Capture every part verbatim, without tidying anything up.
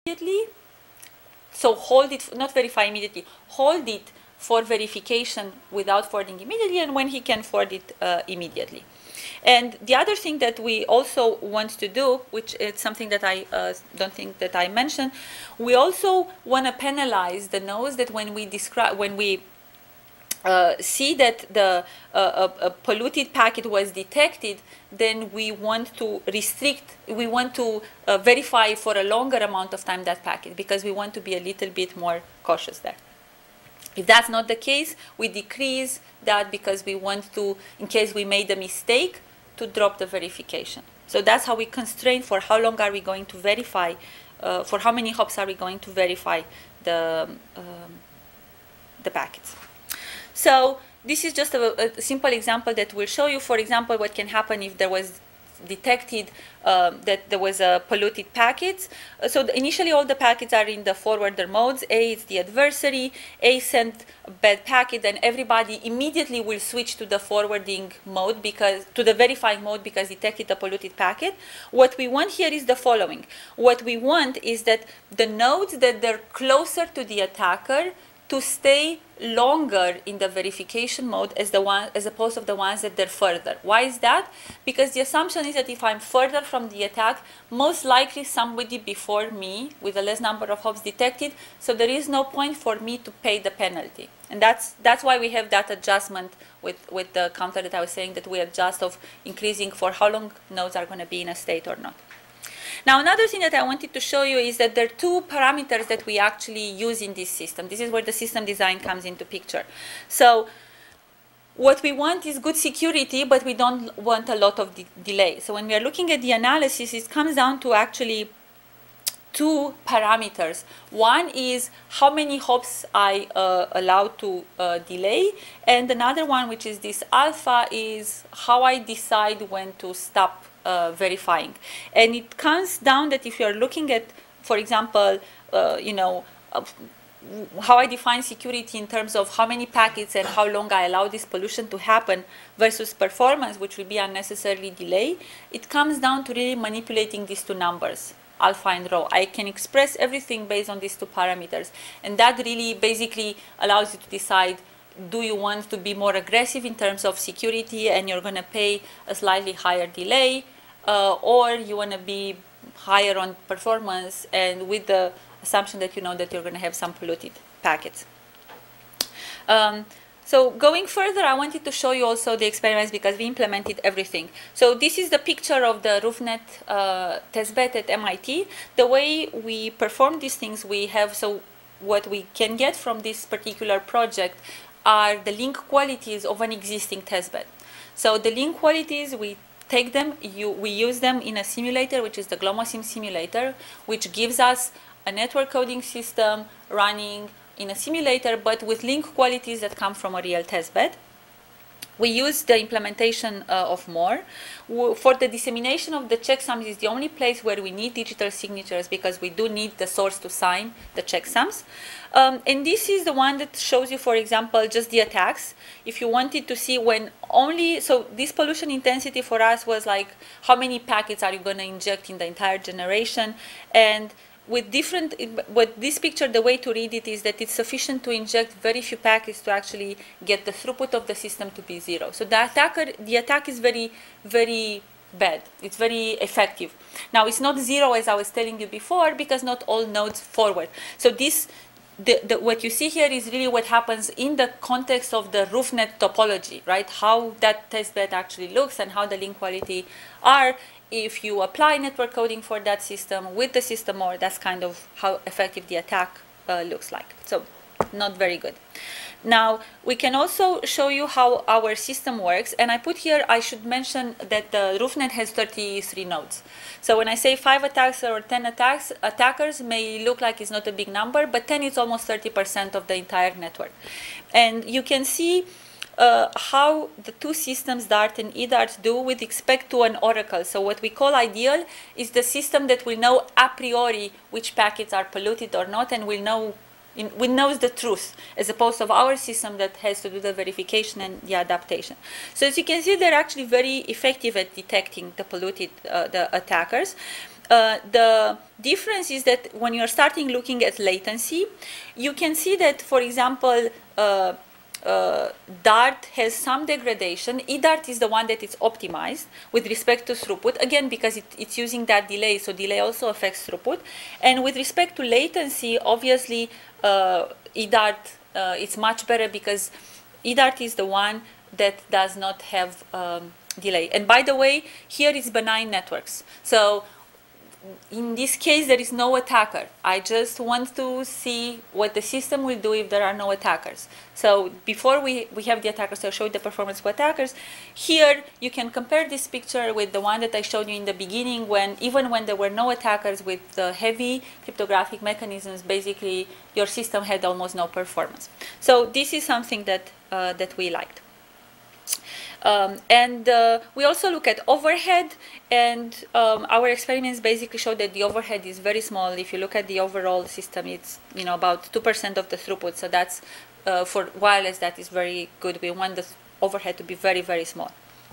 immediately. So hold it, not verify immediately, hold it for verification without forwarding immediately, and when he can forward it uh, immediately. And the other thing that we also want to do, which is something that I uh, don't think that I mentioned, we also want to penalize the nodes that when we describe, when we uh, see that the uh, a, a polluted packet was detected, then we want to restrict, we want to uh, verify for a longer amount of time that packet, because we want to be a little bit more cautious there. If that's not the case, we decrease that because we want to, in case we made a mistake, to drop the verification. So that's how we constrain for how long are we going to verify, uh, for how many hops are we going to verify the, um, the packets. So this is just a, a simple example that will show you, for example, what can happen if there was detected um, that there was a polluted packet. Uh, so the, initially all the packets are in the forwarder modes. A is the adversary. A sent a bad packet, and everybody immediately will switch to the forwarding mode, because to the verifying mode, because detected a polluted packet. What we want here is the following. What we want is that the nodes that they're closer to the attacker to stay longer in the verification mode as the one as opposed to the ones that they're further. Why is that? Because the assumption is that if I'm further from the attack, most likely somebody before me with a less number of hops detected, so there is no point for me to pay the penalty. And that's that's why we have that adjustment with, with the counter that I was saying, that we adjust of increasing for how long nodes are going to be in a state or not. Now, another thing that I wanted to show you is that there are two parameters that we actually use in this system. This is where the system design comes into picture. So what we want is good security, but we don't want a lot of de delay. So when we are looking at the analysis, it comes down to actually two parameters. One is how many hops I uh, allow to uh, delay, and another one, which is this alpha, is how I decide when to stop uh, verifying. And it comes down that if you are looking at, for example, uh, you know, uh, how I define security in terms of how many packets and how long I allow this pollution to happen versus performance, which will be unnecessarily delay, it comes down to really manipulating these two numbers, alpha and rho. I can express everything based on these two parameters, and that really basically allows you to decide, do you want to be more aggressive in terms of security and you're going to pay a slightly higher delay, uh, or you want to be higher on performance and with the assumption that you know that you're going to have some polluted packets. Um, So going further, I wanted to show you also the experiments because we implemented everything. So this is the picture of the RoofNet uh, testbed at M I T. The way we perform these things, we have, so what we can get from this particular project are the link qualities of an existing testbed. So the link qualities, we take them, you, we use them in a simulator, which is the GlomoSim simulator, which gives us a network coding system running in a simulator, but with link qualities that come from a real testbed. We use the implementation uh, of More. For the dissemination of the checksums is the only place where we need digital signatures because we do need the source to sign the checksums. Um, and this is the one that shows you, for example, just the attacks. If you wanted to see when only, so this pollution intensity for us was like, how many packets are you going to inject in the entire generation? And with different, with this picture, the way to read it is that it's sufficient to inject very few packets to actually get the throughput of the system to be zero. So the attacker, the attack is very, very bad. It's very effective. Now it's not zero as I was telling you before because not all nodes forward. So this, the, the, what you see here is really what happens in the context of the RoofNet topology, right? How that testbed actually looks and how the link quality are. If you apply network coding for that system with the system More, that's kind of how effective the attack uh, looks like. So not very good. Now we can also show you how our system works, and I put here, I should mention that the RoofNet has thirty-three nodes. So when I say five attacks or ten attacks, attackers may look like it's not a big number, but ten is almost thirty percent of the entire network. And you can see Uh, how the two systems, Dart and eDart, do with respect to an oracle. So what we call ideal is the system that will know a priori which packets are polluted or not, and will know, in, will knows the truth, as opposed to our system that has to do the verification and the adaptation. So as you can see, they're actually very effective at detecting the polluted, uh, the attackers. Uh, the difference is that when you're starting looking at latency, you can see that, for example, uh, uh, Dart has some degradation. eDart is the one that is optimized with respect to throughput, again, because it, it's using that delay, so delay also affects throughput. And with respect to latency, obviously, uh, eDart, uh, it's much better because eDart is the one that does not have um, delay. And by the way, here is benign networks. So in this case, there is no attacker. I just want to see what the system will do if there are no attackers. So before we, we have the attackers, I'll show you the performance for attackers. Here, you can compare this picture with the one that I showed you in the beginning, when even when there were no attackers with the heavy cryptographic mechanisms, basically your system had almost no performance. So this is something that, uh, that we liked. Um, and uh, we also look at overhead, and um, our experiments basically show that the overhead is very small. If you look at the overall system, it's you know about two percent of the throughput. So that's uh, for wireless, that is very good. We want the overhead to be very, very small.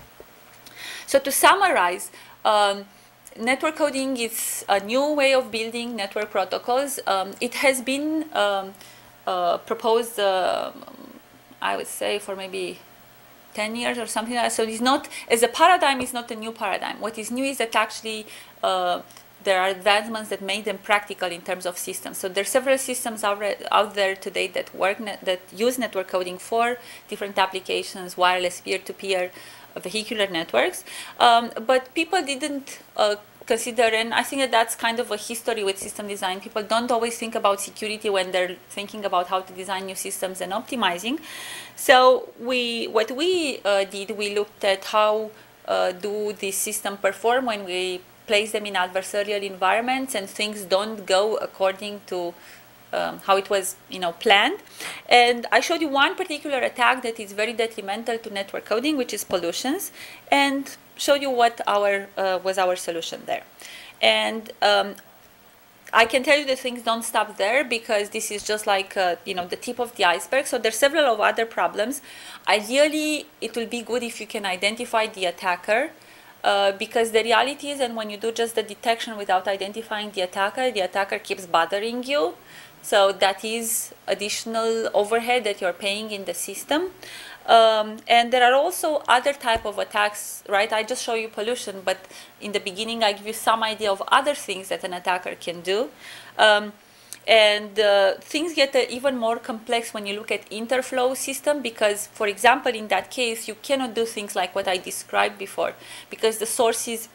So to summarize, um, network coding is a new way of building network protocols. Um, it has been um, uh, proposed, uh, I would say, for maybe ten years or something like that. So it's not, as a paradigm, it's not a new paradigm. What is new is that actually uh, there are advancements that make them practical in terms of systems. So there are several systems out, out there today that work, that use network coding for different applications, wireless, peer-to-peer, uh, vehicular networks. Um, but people didn't uh, consider, and I think that that's kind of a history with system design. People don't always think about security when they're thinking about how to design new systems and optimizing. So we, what we uh, did, we looked at how uh, do this system perform when we place them in adversarial environments and things don't go according to um, how it was, you know, planned. And I showed you one particular attack that is very detrimental to network coding, which is pollutions, and showed you what our uh, was our solution there. And um, I can tell you that things don't stop there, because this is just like uh, you know the tip of the iceberg. So there's several of other problems. Ideally, it will be good if you can identify the attacker, uh, because the reality is, and when you do just the detection without identifying the attacker, the attacker keeps bothering you. So that is additional overhead that you're paying in the system. Um, and there are also other type of attacks, right? I just show you pollution, but in the beginning I give you some idea of other things that an attacker can do. Um, and uh, things get uh, even more complex when you look at interflow system, because, for example, in that case, you cannot do things like what I described before, because the sources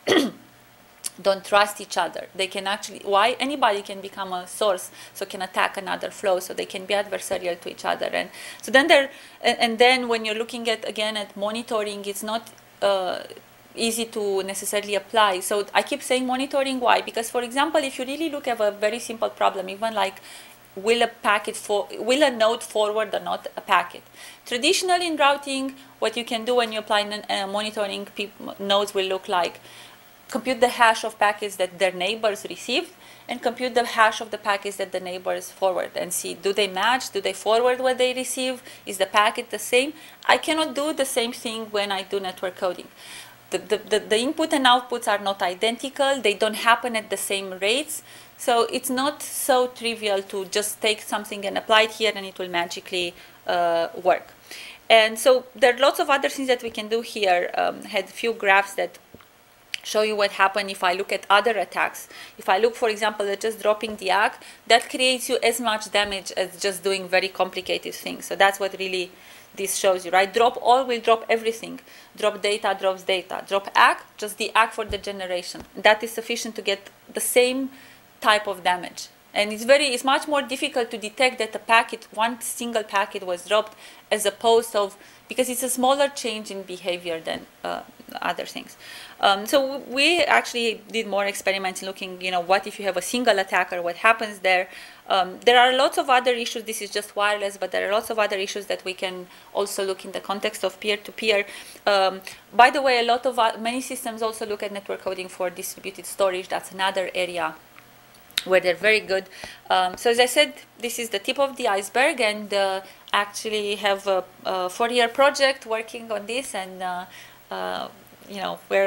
don't trust each other. They can actually, why? Anybody can become a source, so can attack another flow, so they can be adversarial to each other. And so then there, and, and then when you're looking at, again, at monitoring, it's not uh, easy to necessarily apply. So I keep saying monitoring, why? Because, for example, if you really look at a very simple problem, even like, will a packet for, will a node forward or not a packet? Traditionally in routing, what you can do when you apply uh, monitoring, nodes will look like, compute the hash of packets that their neighbors received, and compute the hash of the packets that the neighbors forward, and see, do they match? Do they forward what they receive? Is the packet the same? I cannot do the same thing when I do network coding. The, the, the, the input and outputs are not identical. They don't happen at the same rates. So it's not so trivial to just take something and apply it here and it will magically uh, work. And so there are lots of other things that we can do here. Um, had a few graphs that show you what happened if I look at other attacks. If I look, for example, at just dropping the A C K, that creates you as much damage as just doing very complicated things. So that's what really this shows you, right? Drop all will drop everything. Drop data drops data. Drop A C K, just the A C K for the generation. That is sufficient to get the same type of damage. And it's very, it's much more difficult to detect that a packet, one single packet was dropped, as opposed to, because it's a smaller change in behavior than uh, other things. Um, so we actually did more experiments looking, you know, what if you have a single attacker, what happens there? Um, there are lots of other issues. This is just wireless, but there are lots of other issues that we can also look in the context of peer-to-peer. Um, by the way, a lot of uh, many systems also look at network coding for distributed storage. That's another area where they're very good. Um, so as I said, this is the tip of the iceberg, and uh, actually have a, a four-year project working on this, and uh, uh, you know, we're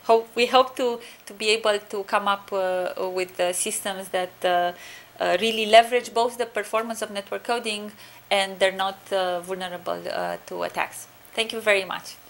hope, we hope to, to be able to come up uh, with uh, systems that uh, uh, really leverage both the performance of network coding and they're not uh, vulnerable uh, to attacks. Thank you very much.